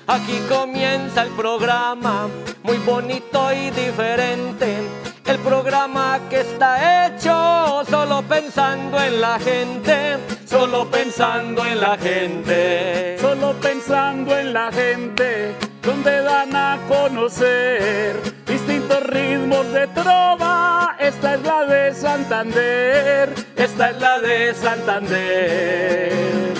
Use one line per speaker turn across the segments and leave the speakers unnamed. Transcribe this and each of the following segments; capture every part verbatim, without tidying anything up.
Aquí comienza el programa, muy bonito y diferente. El programa que está hecho solo pensando en la gente, solo pensando en la gente.
Solo pensando en la gente, donde dan a conocer distintos ritmos de trova. Esta es la de Santander, esta es la de Santander.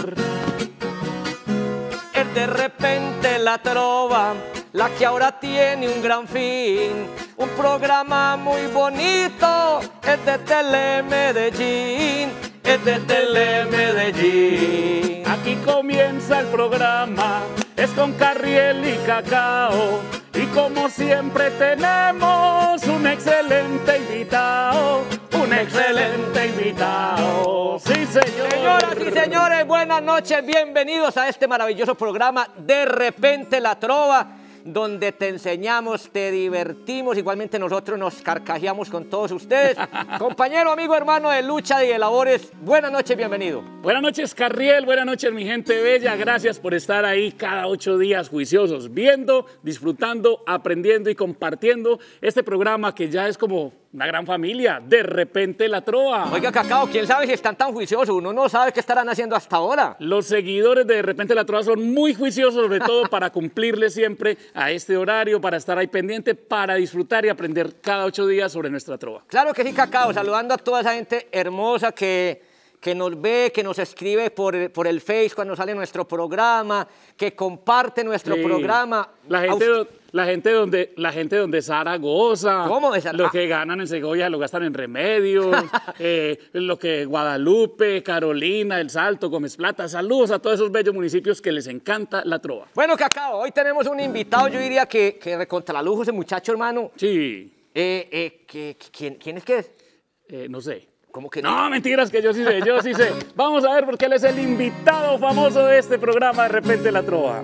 Es de repente la trova, la que ahora tiene un gran fin. Un programa muy bonito, es de Telemedellín, es de Telemedellín.
Aquí comienza el programa, es con Carriel y Cacao. Y como siempre tenemos un excelente invitado, un excelente invitado. Sí, señor.
Señoras y señores, buenas noches, bienvenidos a este maravilloso programa De Repente la Trova, donde te enseñamos, te divertimos, igualmente nosotros nos carcajeamos con todos ustedes. Compañero, amigo, hermano de lucha y de labores, buenas noches, bienvenido.
Buenas noches, Carriel, buenas noches, mi gente bella, gracias por estar ahí cada ocho días juiciosos, viendo, disfrutando, aprendiendo y compartiendo este programa que ya es como una gran familia, De Repente la Trova.
Oiga, Cacao, ¿quién sabe si están tan juiciosos? Uno no sabe qué estarán haciendo hasta ahora.
Los seguidores de De Repente la Trova son muy juiciosos, sobre todo para cumplirle siempre a este horario, para estar ahí pendiente, para disfrutar y aprender cada ocho días sobre nuestra trova.
Claro que sí, Cacao, saludando a toda esa gente hermosa que, que nos ve, que nos escribe por, por el Face cuando sale nuestro programa, que comparte nuestro
Sí.
programa.
La gente, do- la gente donde la gente donde Sara goza,
¿Cómo de Sara?
lo que ganan en Segovia lo gastan en remedios, eh, lo que Guadalupe, Carolina, El Salto, Gómez Plata, saludos a todos esos bellos municipios que les encanta la trova.
Bueno, Cacao, hoy tenemos un invitado, yo diría que, que recontra lujo ese muchacho, hermano.
Sí,
Eh, eh, que, que- ¿quién, ¿Quién es que es?
eh, no sé.
¿Cómo que
No, mentiras, que yo sí sé, yo sí sé. Vamos a ver porque él es el invitado famoso de este programa De Repente la Trova.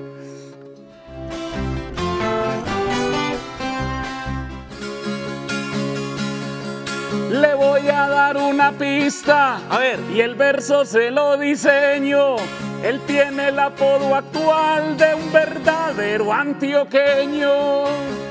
Le voy a dar una pista.
A ver.
Y el verso se lo diseño. Él tiene el apodo actual de un verdadero antioqueño.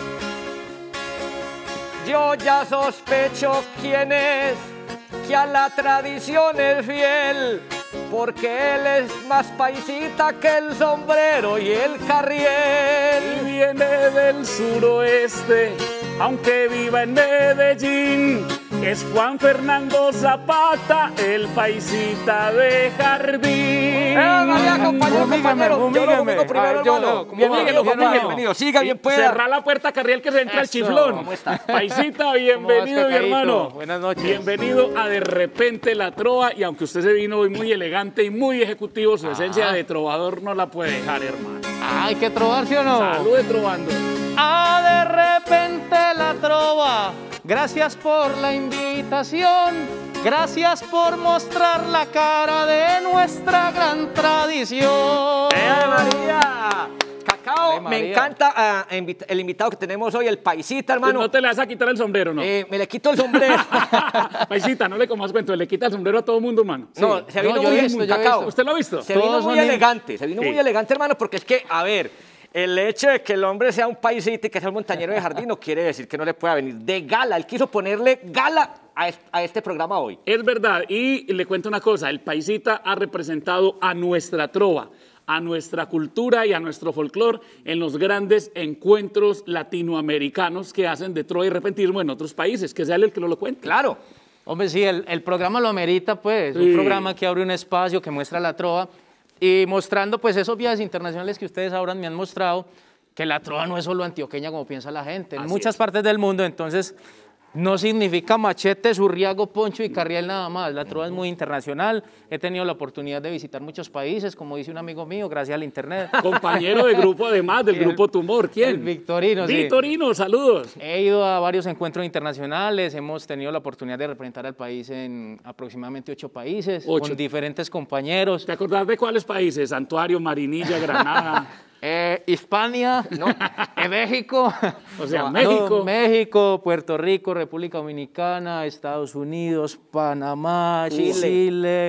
Yo ya sospecho quién es, que a la tradición es fiel, porque él es más paisita que el sombrero y el
Y
carriel.
viene del suroeste, aunque viva en Medellín. Es Juan Fernando Zapata, el paisita de jardín.
¡Eh, María, compañero, compañero! Yo lo conmigo primero,
Ah, yo
hermano.
no, ¿cómo
Bienvenido,
va?
compañero.
Bienvenido.
Bienvenido. Siga bien
Y
pueda.
cerrar la puerta, Carriel, que se entra el
Eso.
chiflón.
¿Cómo está?
Paisita,
¿Cómo
bienvenido,
vas,
mi
Cacaíto?
hermano.
Buenas noches.
Bienvenido a De Repente la Trova. Y aunque usted se vino hoy muy elegante y muy ejecutivo, su esencia de trovador no la puede dejar, hermano.
Ah, hay que trobar, ¿sí o no?
Salude trovando.
Ah, de repente la trova. Gracias por la invitación. Gracias por mostrar la cara de nuestra gran tradición.
¡Eh, María! Cacao,
Ave
me
María.
encanta ah, invit- el invitado que tenemos hoy, el paisita, hermano.
No te le vas a quitar el sombrero, ¿no?
Eh, me le quito el sombrero.
Paisita, no le comas cuento, le quita el sombrero a todo mundo, hermano.
No, se vino
No, yo
muy
he visto, yo he
Cacao.
visto.
¿Usted lo ha visto?
Se vino
Todos
muy
son in-
elegante, se vino
Sí.
muy elegante, hermano, porque es que, a ver, el hecho de que el hombre sea un paisita y que sea un montañero de jardín no quiere decir que no le pueda venir de gala. Él quiso ponerle gala a est- a este programa hoy.
Es verdad, y le cuento una cosa, el paisita ha representado a nuestra trova, a nuestra cultura y a nuestro folclore en los grandes encuentros latinoamericanos que hacen de trova y repentismo en otros países, que sea él el que no lo cuente.
Claro.
Hombre, sí, el, el programa lo amerita, pues.
Sí.
Un programa que abre un espacio, que muestra la trova. Y mostrando, pues, esos viajes internacionales que ustedes ahora me han mostrado, que la trova no es solo antioqueña como piensa la gente. En
Así
muchas
es.
partes del mundo, entonces, no significa Machete, Zurriago, Poncho y Carriel nada más. La trova es muy internacional. He tenido la oportunidad de visitar muchos países, como dice un amigo mío, gracias al internet.
Compañero de grupo además, del
Y el-
grupo Tumor, ¿quién?
el Victorino, sí.
Victorino, saludos.
He ido a varios encuentros internacionales, hemos tenido la oportunidad de representar al país en aproximadamente ocho países,
Ocho.
con diferentes compañeros.
¿Te acordás de cuáles países? Santuario, Marinilla, Granada.
Eh, Hispania, ¿no? Eh, México,
O sea,
No,
México.
México, Puerto Rico, República Dominicana, Estados Unidos, Panamá,
Chile.
Chile,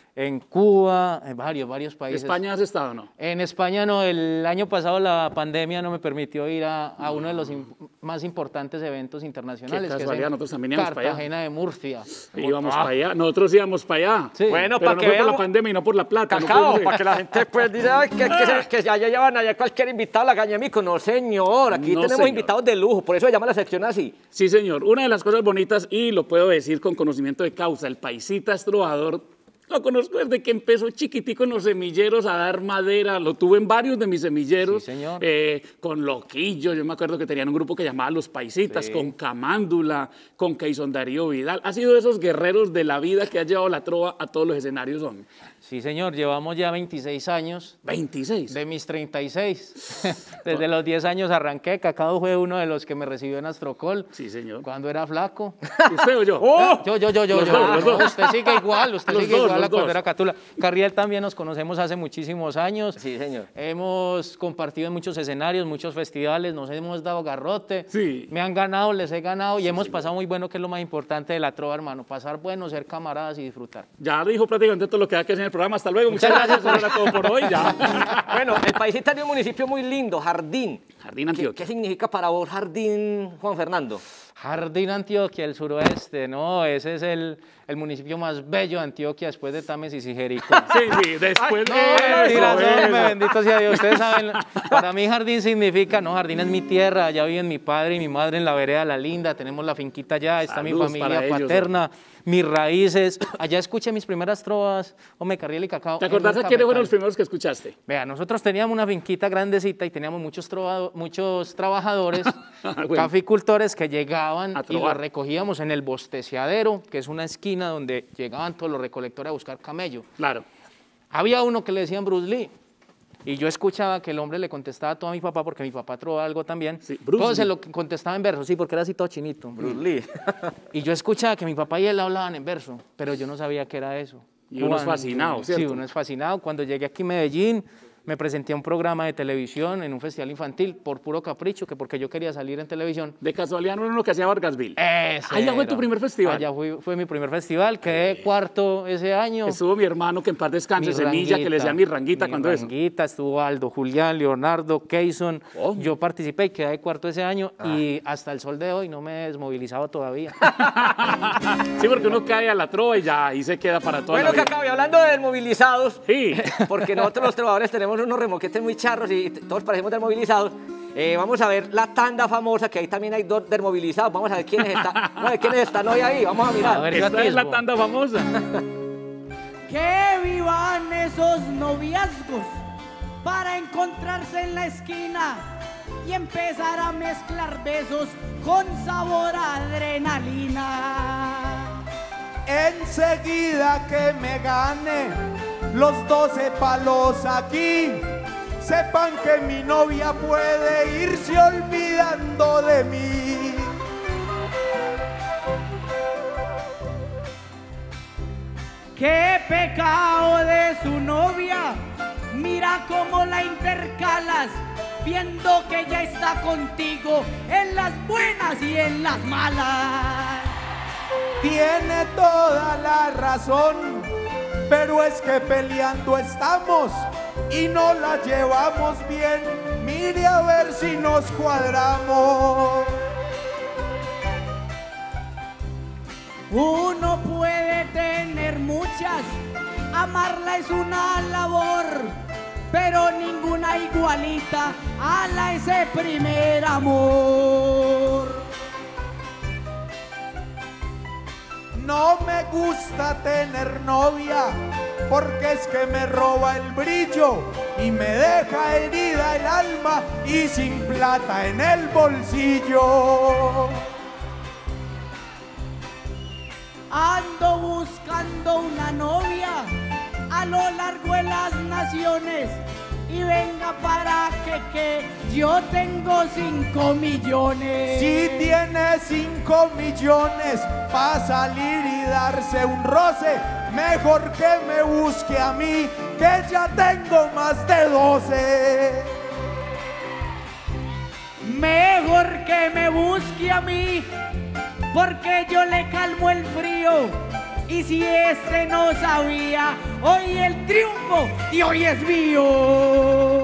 en Cuba, en varios, varios países.
¿España has estado o no?
En España no, el año pasado la pandemia no me permitió ir a, a uno de los in, más importantes eventos internacionales.
Qué casualidad,
que es en
nosotros también íbamos para allá.
Cartagena de Murcia.
Íbamos
Ah.
para allá, nosotros íbamos para allá.
Sí.
Bueno,
Pero
para
no
que
fue por
vean,
la pandemia y no por la plata. no
Cacao,
podemos ir.
para que la gente pues dice "Ay, que, que, se- que ya llevan allá cualquier invitado a la caña de mico". No, señor, aquí
No,
tenemos
señor.
invitados de lujo, por eso se llama la sección así.
Sí, señor. Una de las cosas bonitas, y lo puedo decir con conocimiento de causa, el paisita es trovador. Lo conozco desde que empezó chiquitico en los semilleros a dar madera. Lo tuve en varios de mis semilleros.
Sí, señor.
Eh, con Loquillo, yo me acuerdo que tenían un grupo que llamaba Los Paisitas,
Sí.
con Camándula, con Keison Darío Vidal. Ha sido de esos guerreros de la vida que ha llevado la trova a todos los escenarios, hombre.
Sí, señor, llevamos ya veintiséis años.
veintiséis.
De mis treinta y seis. Desde los diez años arranqué. Cacao fue uno de los que me recibió en Astrocol.
Sí, señor.
Cuando era flaco.
¿Usted o yo?
¡Oh!
Yo, yo, yo, yo.
Los
yo.
dos, los dos.
Usted sigue igual, usted
Los
sigue
dos,
igual
los
a cuando
dos.
era Catula. Carriel también nos conocemos hace muchísimos años.
Sí, señor.
Hemos compartido en muchos escenarios, muchos festivales, nos hemos dado garrote.
Sí.
Me han ganado, les he ganado y hemos pasado muy bueno, que es lo más importante de la trova, hermano. Pasar bueno, ser camaradas y disfrutar.
Ya dijo prácticamente todo lo que hay que hacer en el programa. Hasta luego. Muchas
Muchas
gracias. Eso era todo por hoy. Ya.
Bueno, el paisita tiene un municipio muy lindo, Jardín.
Jardín
¿Qué,
Antioquia.
qué significa para vos Jardín, Juan Fernando?
Jardín Antioquia, el suroeste, ¿no? Ese es el, el municipio más bello de Antioquia después de Tames y Sigerico.
Sí, sí, después
No,
de
mentiras,
eso,
no,
eso.
me bendito sea Dios. Ustedes saben, para mí Jardín significa, no, Jardín es mi tierra, allá viven mi padre y mi madre en la vereda La Linda, tenemos la finquita allá, está mi
Saludos
familia
para ellos,
paterna, mis raíces. Allá escuché mis primeras trovas, Hombre Carriel y Cacao.
¿Te
en
acordás
un
a quiénes fueron los
cafetal.
primeros que escuchaste?
Vea, nosotros teníamos una finquita grandecita y teníamos muchos, trovado- muchos trabajadores,
Bueno.
caficultores que llegaban
A
y
trobar.
los recogíamos en el bosteciadero, que es una esquina donde llegaban todos los recolectores a buscar camello.
Claro.
Había uno que le decían Bruce Lee. Y yo escuchaba que el hombre le contestaba todo a mi papá, porque mi papá trovaba algo también.
Sí, Bruce
todo se
Lee.
lo contestaba en verso, sí, porque era así todo chinito.
Bruce Lee.
Y yo escuchaba que mi papá y él hablaban en verso, pero yo no sabía qué era eso.
Y uno es
Cuando-
fascinado,
Sí,
¿cierto?
uno es fascinado. Cuando llegué aquí a Medellín, me presenté a un programa de televisión en un festival infantil por puro capricho, que porque yo quería salir en televisión.
De casualidad no era uno que hacía Vargasville.
Ese
Allá fue
era.
tu primer festival.
Allá fue, fue mi primer festival, quedé cuarto ese año.
Estuvo mi hermano, que en paz descanse,
Mi
Semilla, que le decía mi ranguita
mi
cuando eso.
ranguita, estuvo Aldo, Julián, Leonardo, Keison.
Oh.
Yo participé y quedé cuarto ese año y hasta el sol de hoy no me he desmovilizado todavía.
Sí, porque uno cae a la trova y ya ahí se queda para toda
Bueno,
la vida.
Cacao, y hablando de desmovilizados,
Sí.
porque nosotros los trovadores tenemos unos remoquetes muy charros y t- todos parecemos desmovilizados. Eh, vamos a ver la tanda famosa, que ahí también hay dos desmovilizados. Vamos a ver quiénes están, vamos a ver quiénes están hoy ahí. Vamos a mirar.
A ver, yo
Esta es la
atisbo.
tanda famosa.
Que vivan esos noviazgos para encontrarse en la esquina y empezar a mezclar besos con sabor a adrenalina.
Enseguida que me gane los doce palos aquí, sepan que mi novia puede irse olvidando de mí.
Qué pecado de su novia, mira cómo la intercalas, viendo que ella está contigo en las buenas y en las malas.
Tiene toda la razón, pero es que peleando estamos y no la llevamos bien. Mire a ver si nos cuadramos.
Uno puede tener muchas, amarla es una labor, pero ninguna igualita a la ese primer amor.
No me gusta tener novia, porque es que me roba el brillo y me deja herida el alma y sin plata en el bolsillo.
Ando buscando una novia a lo largo de las naciones y venga para que, que yo tengo cinco millones.
Si tiene cinco millones para salir y darse un roce, mejor que me busque a mí, que ya tengo más de doce.
Mejor que me busque a mí, porque yo le calmo el frío Y si este no sabía, hoy el triunfo de hoy es mío.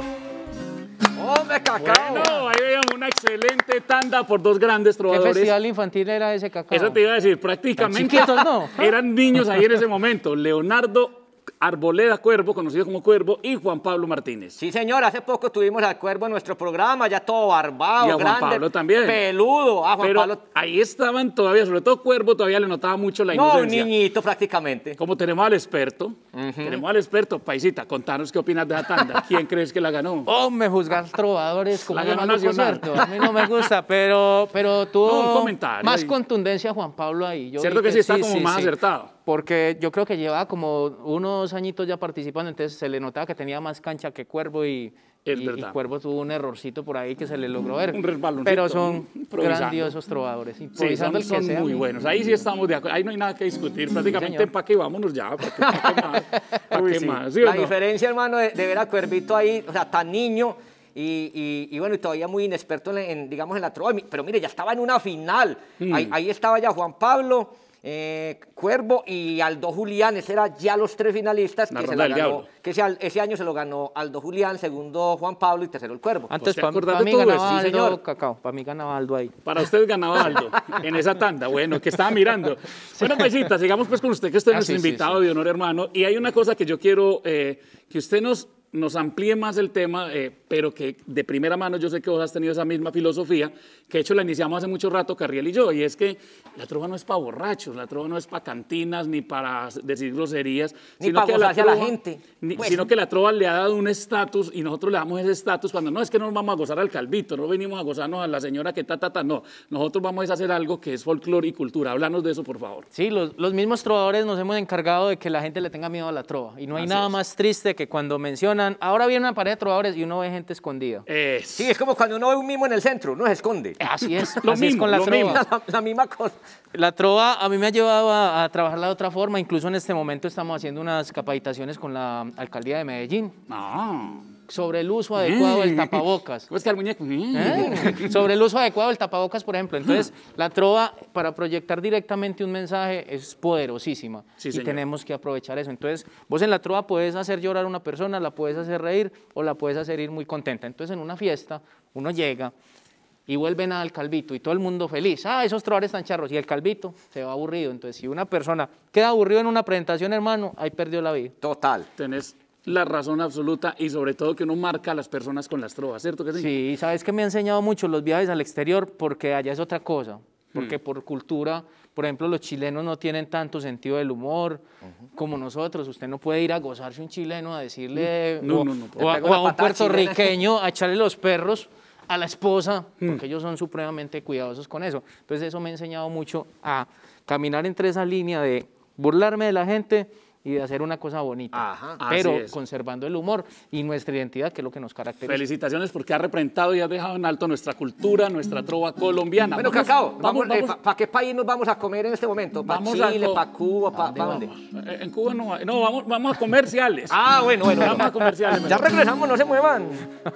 ¡Hombre, Cacao!
Bueno, ahí veíamos una excelente tanda por dos grandes
¿Qué
trovadores.
festival infantil era ese, Cacao?
Eso te iba a decir, prácticamente
chiquitos, ¿no?
eran niños ahí en ese momento. Leonardo Arboleda Cuervo, conocido como Cuervo, y Juan Pablo Martínez.
Sí, señor, hace poco tuvimos al Cuervo en nuestro programa, ya todo barbado,
Y a Juan
grande,
Pablo también.
peludo. Ah, Juan
Pero
Pablo,
ahí estaban todavía, sobre todo Cuervo, todavía le notaba mucho la
no, un
inocencia.
niñito prácticamente.
Como tenemos al experto, tenemos al experto, Paisita, contanos qué opinas de esa tanda. ¿Quién crees que la ganó?
Hombre, juzgar trovadores como
La
yo
ganó
no hago,
Nacional.
¿cierto? A mí no me gusta, pero, pero tuvo
No, un comentario
más
ahí.
contundencia Juan Pablo ahí. Yo
Cierto
vi
que sí está como más acertado.
Porque yo creo que llevaba como unos añitos ya participando, entonces se le notaba que tenía más cancha que Cuervo y,
Es
y, y
verdad.
Cuervo tuvo un errorcito por ahí que se le logró ver.
Un resbaloncito,
Pero son
improvisando.
grandiosos trovadores,
Sí,
improvisando
son,
el que
son
sea.
muy
mi-
buenos. Ahí sí estamos de acuerdo. Ahí no hay nada que discutir. Prácticamente
señor.
empaque y vámonos ya. ¿Para qué, para qué más? ¿Para
Uy,
qué
sí.
más? ¿Sí o
La
no?
diferencia, hermano, de, de ver a Cuervito ahí, o sea, tan niño y, y- y bueno, y todavía muy inexperto en, en, digamos, en la trova. Pero mire, ya estaba en una final.
Mm.
Ahí, ahí estaba ya Juan Pablo, eh, Cuervo y Aldo Julián. Ese eran ya los tres finalistas
La
que, se
ronda
la
del
ganó,
diablo.
que ese, al- ese año se lo ganó Aldo Julián, segundo Juan Pablo y tercero el Cuervo.
Antes
¿Te
para
acordás de
mí
todo eso?
ganaba
Sí,
Aldo,
señor.
Cacao, para mí ganaba Aldo ahí.
Para usted ganaba Aldo en esa tanda. Bueno, que estaba mirando. Bueno, Paisita, sigamos pues con usted, que usted es
Ah,
nuestro
sí, sí,
invitado de honor, hermano. Y hay una cosa que yo quiero eh, que usted nos, nos amplíe más el tema, eh, pero que de primera mano yo sé que vos has tenido esa misma filosofía, que de hecho la iniciamos hace mucho rato, Carriel y yo, y es que la trova no es para borrachos, la trova no es para cantinas, ni para decir groserías,
Ni
sino
pa'
que
gozarse a la
trova-
gente.
ni-
Pues.
sino que la trova le ha dado un estatus y nosotros le damos ese estatus cuando no es que no nos vamos a gozar al calvito, no venimos a gozarnos a la señora que ta, ta, ta, no. Nosotros vamos a hacer algo que es folclore y cultura. Háblanos de eso, por favor.
Sí, los, los mismos trovadores nos hemos encargado de que la gente le tenga miedo a la trova. Y no hay
Así
nada
es.
más triste que cuando mencionan, ahora viene una pared de trovadores y uno ve gente escondida.
Es-
Sí, es como cuando uno ve un mimo en el centro, uno se esconde.
Así es,
Lo
así es
mismo,
con la
lo
trova.
mismo.
La, la misma cosa.
La trova a mí me ha llevado a, a trabajarla de otra forma. Incluso en este momento estamos haciendo unas capacitaciones con la alcaldía de Medellín
Ah.
sobre el uso adecuado del
Mm.
tapabocas.
¿Cómo es que el muñeco? Mm.
¿Eh? Sobre el uso adecuado del tapabocas, por ejemplo. Entonces, la trova para proyectar directamente un mensaje es poderosísima
Sí,
y
señor.
tenemos que aprovechar eso. Entonces, vos en la trova puedes hacer llorar a una persona, la puedes hacer reír o la puedes hacer ir muy contenta. Entonces, en una fiesta, uno llega y vuelven al calvito y todo el mundo feliz. Ah, esos trovadores están charros. Y el calvito se va aburrido. Entonces, si una persona queda aburrido en una presentación, hermano, ahí perdió la vida.
Total.
Tenés la razón absoluta y sobre todo que uno marca a las personas con las trovas, ¿cierto que sí?
Sí, sabes que me ha enseñado mucho los viajes al exterior porque allá es otra cosa,
Mm.
porque por cultura, por ejemplo, los chilenos no tienen tanto sentido del humor como nosotros. Usted no puede ir a gozarse un chileno a decirle,
No,
o,
no, no,
o a,
le pega
o a
una
un
patada chilena.
puertorriqueño a echarle los perros a la esposa,
Mm.
porque ellos son supremamente cuidadosos con eso. Entonces eso me ha enseñado mucho a caminar entre esa línea de burlarme de la gente y de hacer una cosa bonita,
Ajá.
pero
Así es.
conservando el humor y nuestra identidad, que es lo que nos caracteriza.
Felicitaciones porque has representado y has dejado en alto nuestra cultura, nuestra trova colombiana.
Bueno,
Vamos-
Cacao,
vamos,
vamos,
vamos,
¿para qué país nos vamos a comer en este momento? ¿Para
Vamos a
Chile,
co-
para Cuba, para dónde?
vamos. Eh, En Cuba no, hay- no vamos, vamos a comerciales.
Ah, bueno, bueno.
Vamos
bueno.
a comerciales.
Ya
mejor.
regresamos, no se muevan.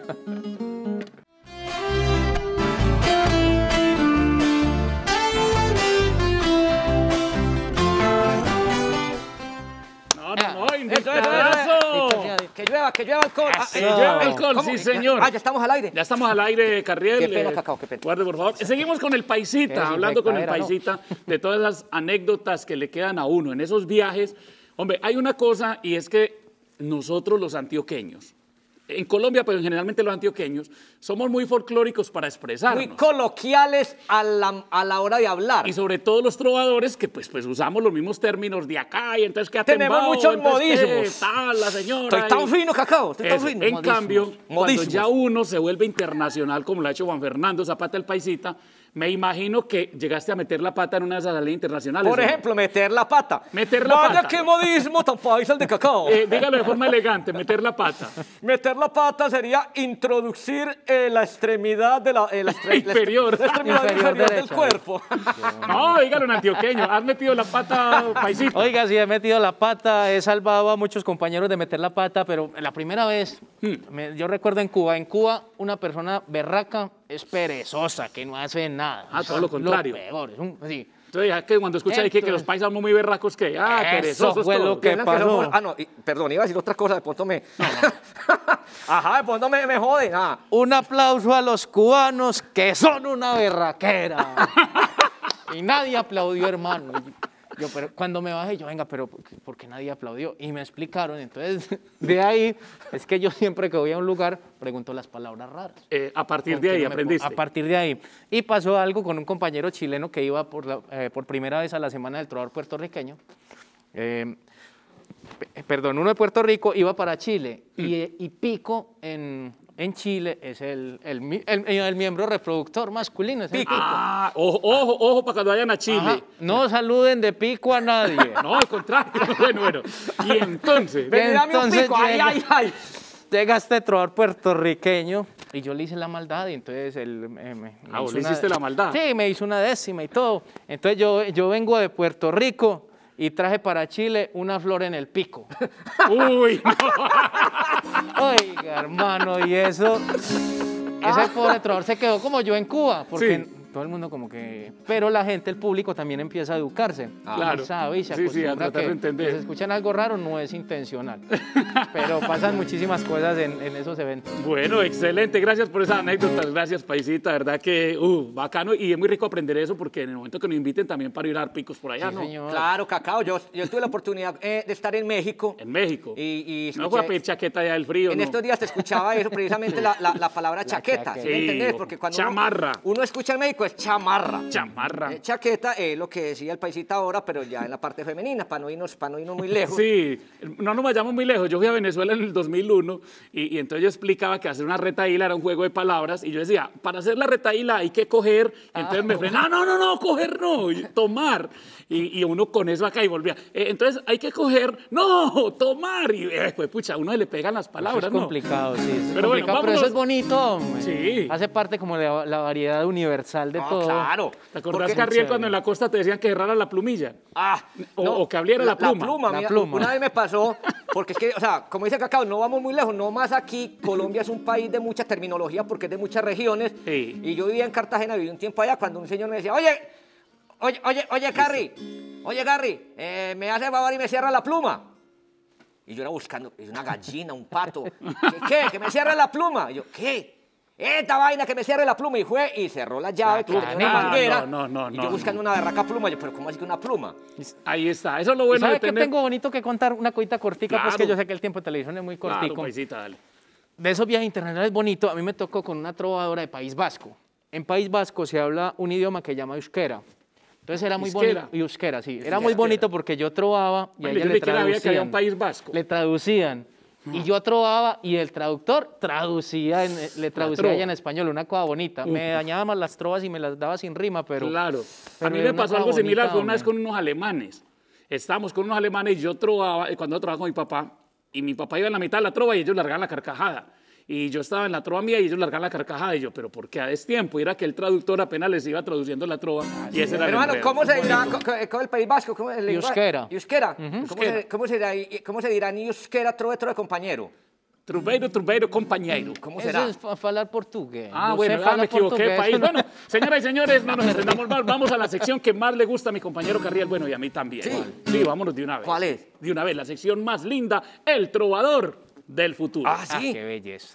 No, no, no,
Eso, eso,
invitadazo.
eso. Que llueva, que llueva alcohol. Ah,
Que
eh,
llueva
eh,
alcohol,
¿cómo?
sí, señor.
Ah, ya estamos al aire.
Ya estamos al aire, Carriel.
Qué pena,
eh,
Cacao, qué pena.
Guarde, por favor. Seguimos con el paisita,
Qué
hablando con el
desinfectadera,
paisita de todas las anécdotas que le quedan a uno en esos viajes. Hombre, hay una cosa y es que nosotros los antioqueños, en Colombia, pero generalmente los antioqueños, somos muy folclóricos para expresarnos.
Muy coloquiales a la, a la hora de hablar.
Y sobre todo los trovadores que pues, pues usamos los mismos términos de acá y entonces que
Tenemos muchos modismos.
Tal, la señora.
Estoy tan
y-
fino, Cacao, estoy tan
Eso.
fino.
En
Modismos.
cambio, cuando
Modismos.
ya uno se vuelve internacional, como lo ha hecho Juan Fernando Zapata el Paisita, me imagino que llegaste a meter la pata en una de esas salidas internacionales.
Por
¿o no?
ejemplo, meter la pata.
Meter la
Vaya
pata.
qué modismo tan paisa el de Cacao.
Eh, dígalo de forma elegante, meter la pata.
Meter la pata sería introducir eh, la extremidad de la, eh, la, estre-
Inferior.
la extremidad
Inferior
inferior, del
derecha.
cuerpo.
No, dígalo en antioqueño. Has metido la pata, Paisita.
Oiga, sí, he metido la pata, he salvado a muchos compañeros de meter la pata, pero la primera vez, me- yo recuerdo en Cuba, en Cuba una persona berraca es perezosa, que no hace nada.
Ah, todo
Es
lo contrario.
Lo peor, es un- sí.
Entonces, ya que cuando escucha ahí que, que los paisas son muy berracos, que ah,
Eso
perezosos
fue
todos.
lo que
Piensan
pasó.
somos- ah, no, y- perdón, iba a decir otra cosa, de pronto me... Ajá, de pronto me, me joden. Ah.
Un aplauso a los cubanos que son una berraquera. Y nadie aplaudió, hermano. Yo, pero cuando me bajé, yo, venga, pero ¿por qué, por qué nadie aplaudió? Y me explicaron. Entonces, de ahí, es que yo siempre que voy a un lugar, pregunto las palabras raras.
Eh, a partir
Porque
de ahí
no me po-
aprendiste.
A partir de ahí. Y pasó algo con un compañero chileno que iba por, la- eh, por primera vez a la Semana del Trovador puertorriqueño. Eh, pe- perdón, uno de Puerto Rico iba para Chile. Y, y Pico en, en Chile es el, el, mi- el- el miembro reproductor masculino. Es el Pico.
Ah, ojo, ojo, ojo para cuando vayan a Chile.
Ajá. No saluden de Pico a nadie.
No, al contrario. Bueno, bueno. Y entonces,
Ven,
Ven, dame un
entonces
pico, ay,
llega-
ay, ay.
Llega este trovador puertorriqueño y yo le hice la maldad y entonces él eh, me, me
Ah, vos
hizo
le
una-
hiciste la maldad.
Sí, me hizo una décima y todo. Entonces yo, yo vengo de Puerto Rico y traje para Chile una flor en el pico.
uy, no.
Oiga, hermano, y eso, ese pobre trovador se quedó como yo en Cuba, porque
Sí.
todo el mundo como que... Pero la gente, el público también empieza a educarse.
Claro.
Y sabe y se
Sí, sí, a
acostumbra
tratar de
que,
entender.
que se escuchan algo raro, no es intencional. Pero pasan muchísimas cosas en, en esos eventos.
Bueno, excelente. Gracias por esas anécdotas. Gracias, paisita. Verdad que, uh, bacano. Y es muy rico aprender eso porque en el momento que nos inviten también para ir a dar picos por allá,
Sí,
¿no?
señor.
Claro, Cacao, yo, yo tuve la oportunidad eh, de estar en México.
En México.
Y, y
no fue a
escuché-
pedir chaqueta allá del frío,
En
¿no?
estos días te escuchaba eso, precisamente la, la, la palabra chaqueta, ¿sí
chaqueta.
me
Sí,
entendés?
o
Porque cuando uno-
chamarra.
Uno, escucha en México es chamarra.
Chamarra.
Eh, chaqueta es lo que decía el paisita ahora, pero ya en la parte femenina, para no irnos, para no irnos muy lejos.
Sí, no nos vayamos muy lejos. Yo fui a Venezuela en el dos mil uno y, y entonces yo explicaba que hacer una retaíla era un juego de palabras y yo decía, para hacer la retaíla hay que coger. Y entonces me frena, no, no, no, coger no, y tomar. Y, y uno con eso acá y volvía. Eh, entonces hay que coger, no, tomar. Y eh, pues pucha, a uno le pegan las palabras,
Eso es
¿no?
complicado, sí. Eso es
Pero bueno,
complicado, pero eso
vámonos.
es bonito, hombre.
Sí.
Hace parte como de la, la variedad universal de
Ah,
todo.
claro.
¿Te acordás,
Porque-
Carriel, cuando en la costa te decían que cerrara la plumilla?
Ah,
O- o que abriera la pluma.
La
mira,
pluma.
Una vez me pasó, porque es que, o sea, como dice Cacao, no vamos muy lejos, no más aquí. Colombia es un país de mucha terminología porque es de muchas regiones.
Sí.
Y yo vivía en Cartagena, viví un tiempo allá, cuando un señor me decía, oye, oye, oye, oye, Carri, oye, Carri, eh, me hace favor y me cierra la pluma. Y yo era buscando, es una gallina, un pato. ¿Qué? ¿Qué? ¿Que me cierre la pluma? Y yo, ¿qué? Esta vaina que me cierre la pluma. Y fue y cerró la llave, que tenía una
Ah,
manguera.
no, no, no,
y yo
no,
buscando una berraca pluma. Yo, pero ¿cómo así que una pluma?
Ahí está. Eso es lo
¿Y
bueno
¿Sabe
de
qué
tener...
tengo bonito que contar? Una coita cortica, pues
Claro.
que yo sé que el tiempo de televisión es muy
Claro,
cortico.
paisita, dale.
De esos viajes internacionales bonitos, a mí me tocó con una trovadora de País Vasco. En País Vasco se habla un idioma que se llama euskera. Entonces era muy
Euskera.
bonito. Euskera, sí. Era muy bonito porque yo trovaba y a
Bueno,
ella
yo
le
ni siquiera sabía que había un
traducían.
País Vasco.
Le traducían. Y yo trovaba y el traductor traducía, en- le traducía
trova.
ella en español, una cosa bonita. Me dañaba más las trovas y me las daba sin rima, pero...
Claro.
pero
a mí
era
me
una
pasó
cosa
algo similar,
bonita,
fue una vez
hombre.
con unos alemanes. Estábamos con unos alemanes y yo trovaba, eh, cuando yo trabajaba con mi papá, y mi papá iba en la mitad de la trova y ellos largaban la carcajada. Y yo estaba en la trova mía y ellos largaban la carcajada. Y yo, pero ¿por qué a destiempo? Y era que el traductor apenas les iba traduciendo la trova. y ese era el
Hermano,
enredo.
¿cómo se dirá co- co- con el País Vasco? ¿Cómo, el lenguaje?
Euskera.
Euskera. ¿Cómo,
Euskera.
se, cómo, se dirá, ¿Cómo se dirá en euskera trove, trove, compañero?
Trubeiro, trubeiro, compañero.
¿Cómo
Eso
será?
es para hablar portugués.
Ah,
Usted
bueno, ya
fala
me equivoqué de
portugués.
país. Bueno, señoras y señores, no nos extendamos más. Vamos a la sección que más le gusta a mi compañero Carriel, bueno, y a mí también.
Sí.
Sí, vámonos de una vez.
¿Cuál es?
De una vez, la sección más linda, el trovador del futuro.
Ah,
Ah,
sí.
qué belleza.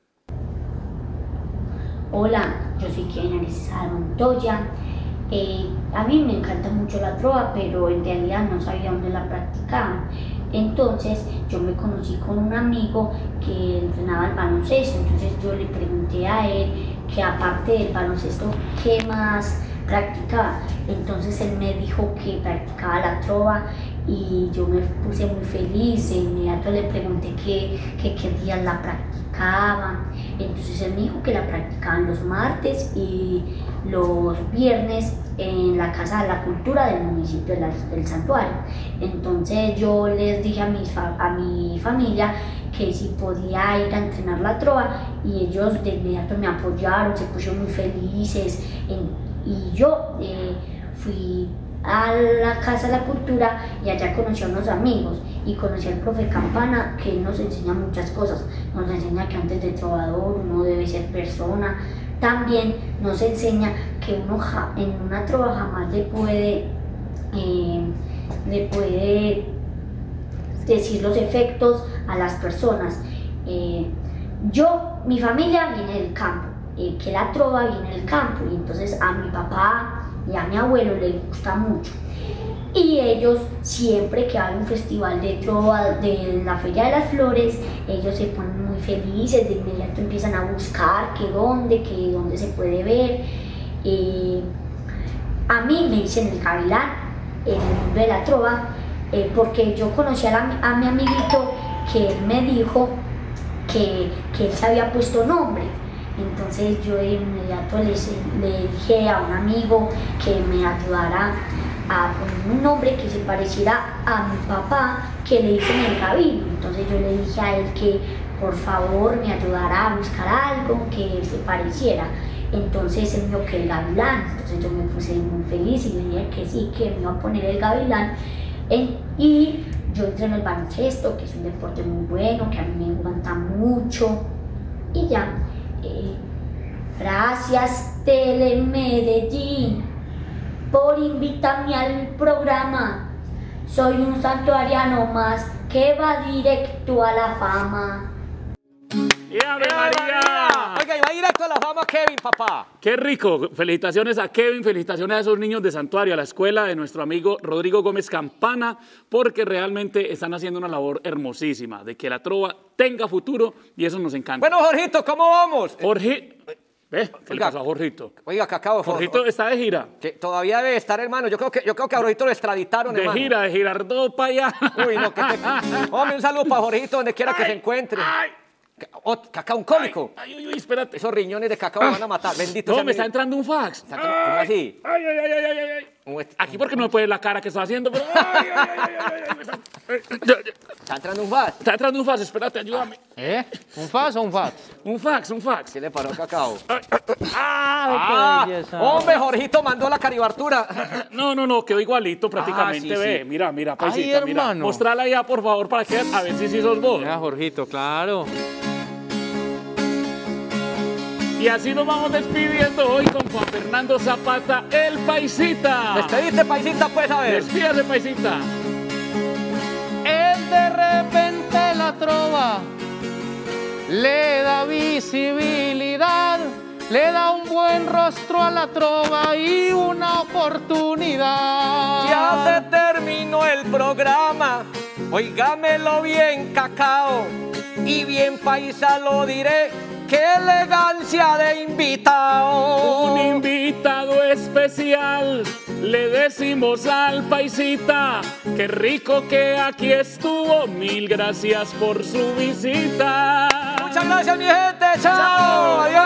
Hola, yo soy Kiana César Montoya. Eh, a mí me encanta mucho la trova, pero en realidad no sabía dónde la practicaban. Entonces yo me conocí con un amigo que entrenaba el baloncesto, entonces yo le pregunté a él que aparte del baloncesto, ¿qué más practicaba? Entonces él me dijo que practicaba la trova y yo me puse muy feliz. De inmediato le pregunté que, que qué días la practicaban. Entonces él me dijo que la practicaban los martes y los viernes en la Casa de la Cultura del municipio de la- del Santuario. Entonces yo les dije a, mis fa- a mi familia que si podía ir a entrenar la trova y ellos de inmediato me apoyaron, se pusieron muy felices en- y yo eh, fui a la Casa de la Cultura y allá conocí a unos amigos y conocí al profe Campana, que nos enseña muchas cosas. Nos enseña que antes de trovador uno debe ser persona, también nos enseña que uno ja, en una trova jamás le puede, eh, le puede decir los efectos a las personas. Eh, yo, mi familia viene del campo, eh, que la trova viene del campo, y entonces a mi papá y a mi abuelo les gusta mucho. Y ellos, siempre que hay un festival de trova de la Feria de las Flores, ellos se ponen muy felices, de inmediato empiezan a buscar que dónde, que dónde se puede ver. Eh, a mí me dicen el gavilán en el mundo de la trova, eh, porque yo conocí a, la, a mi amiguito que él me dijo que, que él se había puesto nombre. Entonces yo de inmediato les, le dije a un amigo que me ayudara a poner un nombre que se pareciera a mi papá, que le dicen el Gavino. Entonces yo le dije a él que por favor me ayudara a buscar algo que se pareciera. Entonces él me dijo que el gavilán. Entonces yo me puse muy feliz y le dije que sí, que me iba a poner el gavilán. En, y yo entreno el baloncesto, que es un deporte muy bueno, que a mí me encanta mucho. Y ya. Eh, gracias Telemedellín por invitarme al programa. Soy un santuariano más que va directo a la fama.
¡Y Ave María!
Oiga, y va directo a la fama Kevin, papá.
¡Qué rico! Felicitaciones a Kevin, felicitaciones a esos niños de Santuario, a la escuela de nuestro amigo Rodrigo Gómez Campana, porque realmente están haciendo una labor hermosísima, de que la trova tenga futuro, y eso nos encanta.
Bueno, Jorgito, ¿cómo vamos?
Jorge, ¿ves? ¿Qué le
Oiga,
pasó a Jorgito?
Oiga, Cacao.
Jorgito está de gira.
Que todavía debe estar, hermano. Yo creo que, yo creo que a Jorgito lo extraditaron,
De
hermano.
gira, de Girardot para allá.
Uy, no, que te... Hombre, un saludo para Jorgito, donde quiera que
Ay,
se encuentre.
ay.
Oh, Cacao, un cómico.
Ay, ay, ay, espérate.
Esos riñones de Cacao me van a matar. Bendito
No,
sea
me
mi-
está entrando un fax.
Está entrando- ¿Cómo así?
Ay, ay, ay, ay, ay, ay.
¿Cómo es?
Aquí porque no me puede ver la cara que estoy haciendo, pero... Ay, ay, ay, ay, ay, ay, me está- Ya, ya.
Está entrando un fax.
Está entrando un fax, espérate, ayúdame.
¿Eh? ¿Un fax o un fax?
Un fax, un fax.
¿Qué le paró a Cacao?
¡Ah, qué belleza!
Hombre, Jorgito mandó la caribartura.
No, no, no, quedó igualito prácticamente,
Ah, sí,
ve.
sí.
Mira, mira,
Ay,
paisita, mira.
hermano.
Mostrala ya, por favor, para que a ver si sí sos vos.
Mira, Jorgito, claro.
Y así nos vamos despidiendo hoy con Juan Fernando Zapata, el paisita.
Despediste, paisita, pues, a ver.
Despídase, paisita.
El de repente la trova le da visibilidad, le da un buen rostro a la trova y una oportunidad.
Ya se terminó el programa. Óigamelo bien, Cacao. Y bien paisa lo diré. ¡Qué elegancia de invitado!
Un invitado especial, le decimos al paisita, qué rico que aquí estuvo, mil gracias por su visita.
Muchas gracias, mi gente. Chao. Adiós.